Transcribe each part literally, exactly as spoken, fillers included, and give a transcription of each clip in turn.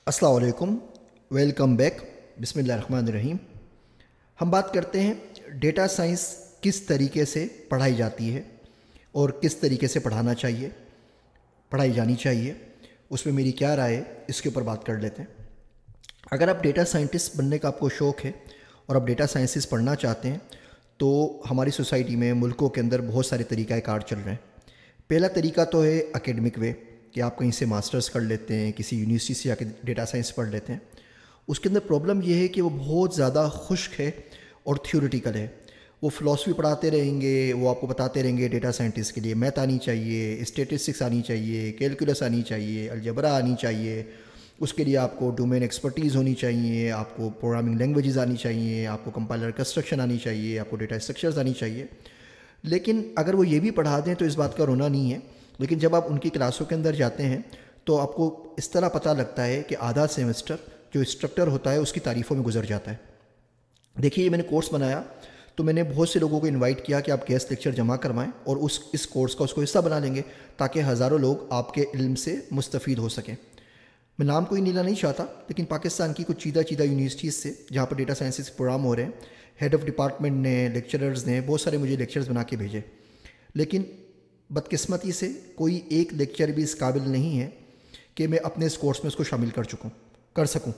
अस्सलाम वालेकुम, welcome back. बिस्मिल्लाहिर्रहमानिर्रहीम। हम बात करते हैं डेटा साइंस किस तरीके से पढ़ाई जाती है और किस तरीके से पढ़ाना चाहिए, पढ़ाई जानी चाहिए, उसमें मेरी क्या राय है, इसके ऊपर बात कर लेते हैं। अगर आप डेटा साइंटिस्ट बनने का आपको शौक़ है और आप डेटा साइंसेस पढ़ना चाहते हैं तो हमारी सोसाइटी में, मुल्कों के अंदर बहुत सारे तरीक़ाकार चल रहे हैं। पहला तरीका तो है एकेडमिक वे, कि आप कहीं से मास्टर्स कर लेते हैं, किसी यूनिवर्सिटी से आके डेटा साइंस पढ़ लेते हैं। उसके अंदर प्रॉब्लम ये है कि वो बहुत ज़्यादा खुश्क है और थ्योरेटिकल है। वो फ़िलासफ़ी पढ़ाते रहेंगे, वो आपको बताते रहेंगे डेटा साइंटिस्ट के लिए मैथ आनी चाहिए, स्टैटिस्टिक्स आनी चाहिए, कैलकुलस आनी चाहिए, अलजबरा आनी चाहिए, उसके लिए आपको डोमेन एक्सपर्टीज़ होनी चाहिए, आपको प्रोग्रामिंग लैंग्वेजेस आनी चाहिए, आपको कंपाइलर कंस्ट्रक्शन आनी चाहिए, आपको डेटा स्ट्रक्चर्स आनी चाहिए। लेकिन अगर वो ये भी पढ़ा दें तो इस बात का रोना नहीं है। लेकिन जब आप उनकी क्लासों के अंदर जाते हैं तो आपको इस तरह पता लगता है कि आधा सेमेस्टर जो इंस्ट्रक्टर होता है उसकी तारीफ़ों में गुजर जाता है। देखिए, मैंने कोर्स बनाया तो मैंने बहुत से लोगों को इनवाइट किया कि आप गेस्ट लेक्चर जमा करवाएं और उस इस कोर्स का उसको हिस्सा बना लेंगे ताकि हज़ारों लोग आपके इल्म से मुस्तफ़ीद हो सकें। मैं नाम कोई नीला नहीं चाहता, लेकिन पाकिस्तान की कुछ चीदा चीदा यूनिवर्सिटीज़ से जहाँ पर डेटा साइंसेस प्रोग्राम हो रहे हैं, हेड ऑफ़ डिपार्टमेंट ने, लेक्चरर्स ने बहुत सारे मुझे लेक्चर्स बना के भेजे। लेकिन बदकिस्मती से कोई एक लेक्चर भी इस काबिल नहीं है कि मैं अपने इस कोर्स में उसको शामिल कर चुकूँ कर सकूँ।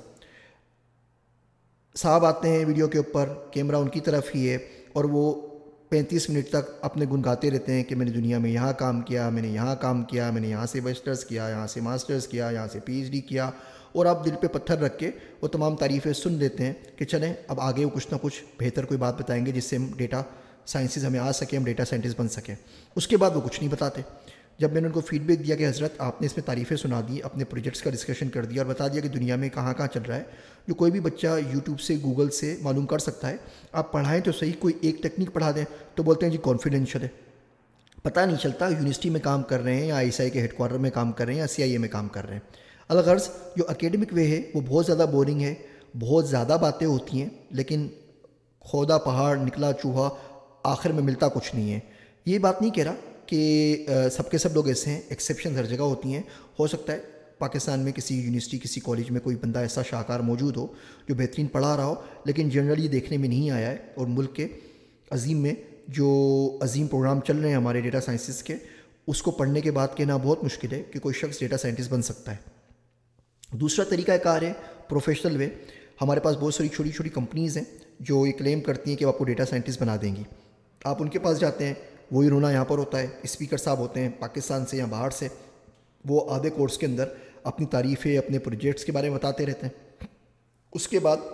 साहब आते हैं वीडियो के ऊपर, कैमरा उनकी तरफ ही है और वो पैंतीस मिनट तक अपने गुनगाते रहते हैं कि मैंने दुनिया में यहाँ काम किया, मैंने यहाँ काम किया, मैंने यहाँ से बैचलर्स किया, यहाँ से मास्टर्स किया, यहाँ से पीएचडी किया। और आप दिल पे पत्थर रख के वो तमाम तारीफ़ें सुन लेते हैं कि चलें अब आगे वो कुछ ना कुछ बेहतर कोई बात बताएंगे जिससे हम डेटा साइंसेस हमें आ सके, हम डेटा साइंटिस्ट बन सकें। उसके बाद वो कुछ नहीं बताते। जब मैंने उनको फीडबैक दिया कि हज़रत आपने इसमें तारीफ़ें सुना दी, अपने प्रोजेक्ट्स का डिस्कशन कर दिया और बता दिया कि दुनिया में कहाँ कहाँ चल रहा है, जो कोई भी बच्चा यूट्यूब से, गूगल से मालूम कर सकता है, आप पढ़ाएं तो सही, कोई एक टेक्निक पढ़ा दें तो बोलते हैं जी कॉन्फिडेंशियल है। पता नहीं चलता यूनिवर्सिटी में काम कर रहे हैं या आई एस आई के हेडक्वार्टर में काम कर रहे हैं या सी आई ए में काम कर रहे हैं। अलगर्ज़ जो एकेडमिक वे है वो बहुत ज़्यादा बोरिंग है, बहुत ज़्यादा बातें होती हैं, लेकिन खोदा पहाड़ निकला चूहा, आखिर में मिलता कुछ नहीं है। ये बात नहीं कह रहा कि सबके सब लोग ऐसे हैं, एक्सेप्शन हर जगह होती हैं। हो सकता है पाकिस्तान में किसी यूनिवर्सिटी, किसी कॉलेज में कोई बंदा ऐसा शाहकार मौजूद हो जो बेहतरीन पढ़ा रहा हो, लेकिन जनरली देखने में नहीं आया है। और मुल्क के अजीम में जो अजीम प्रोग्राम चल रहे हैं हमारे डेटा साइंसिस के, उसको पढ़ने के बाद कहना बहुत मुश्किल है कि कोई शख्स डेटा साइंटिस्ट बन सकता है। दूसरा तरीका कार है प्रोफेशनल वे। हमारे पास बहुत सारी छोटी छोटी कंपनीज़ हैं जो ये क्लेम करती हैं कि आपको डेटा साइंटिस्ट बना देंगी। आप उनके पास जाते हैं, वही रोना यहाँ पर होता है। स्पीकर साहब होते हैं पाकिस्तान से या बाहर से, वो आधे कोर्स के अंदर अपनी तारीफ़ें, अपने प्रोजेक्ट्स के बारे में बताते रहते हैं। उसके बाद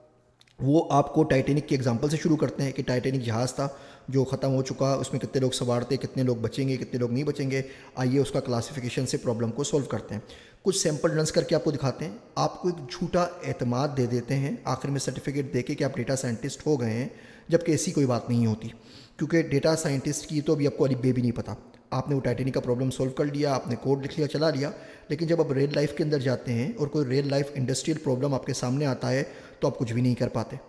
वो आपको टाइटैनिक के एग्जांपल से शुरू करते हैं कि टाइटैनिक जहाज़ था जो ख़त्म हो चुका, उसमें कितने लोग सवार थे, कितने लोग बचेंगे, कितने लोग नहीं बचेंगे, आइए उसका क्लासिफिकेशन से प्रॉब्लम को सॉल्व करते हैं। कुछ सैम्पल रन्स करके आपको दिखाते हैं, आपको एक झूठा एतमाद दे देते हैं आखिर में सर्टिफिकेट दे के कि आप डेटा साइंटिस्ट हो गए हैं, जबकि ऐसी कोई बात नहीं होती। क्योंकि डेटा साइंटिस्ट की तो अभी आपको अली बे भी नहीं पता। आपने वो टाइटैनिक का प्रॉब्लम सॉल्व कर लिया, आपने कोड लिख लिया, चला लिया, लेकिन जब आप रियल लाइफ के अंदर जाते हैं और कोई रियल लाइफ इंडस्ट्रियल प्रॉब्लम आपके सामने आता है तो आप कुछ भी नहीं कर पाते।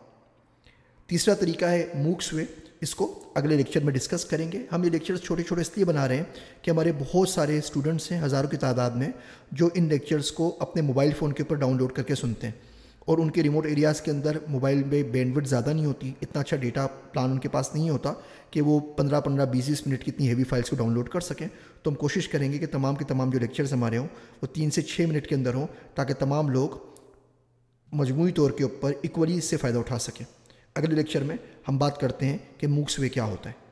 तीसरा तरीका है मूक्स वे। इसको अगले लेक्चर में डिस्कस करेंगे। हम ये लेक्चर्स छोटे छोटे इसलिए बना रहे हैं कि हमारे बहुत सारे स्टूडेंट्स हैं, हज़ारों की तादाद में, जो इन लेक्चर्स को अपने मोबाइल फ़ोन के ऊपर डाउनलोड करके सुनते हैं और उनके रिमोट एरियाज़ के अंदर मोबाइल में बैंडविड्थ ज़्यादा नहीं होती, इतना अच्छा डेटा प्लान उनके पास नहीं होता कि वो पंद्रह पंद्रह बीस बीस मिनट की इतनी हेवी फाइल्स को डाउनलोड कर सकें। तो हम कोशिश करेंगे कि तमाम के तमाम जो लेक्चर्स हमारे हों वो तीन से छः मिनट के अंदर हों, ताकि तमाम लोग मजमूई तौर के ऊपर इक्वली इससे फ़ायदा उठा सकें। अगले लेक्चर में हम बात करते हैं कि मूक्स वे क्या होता है।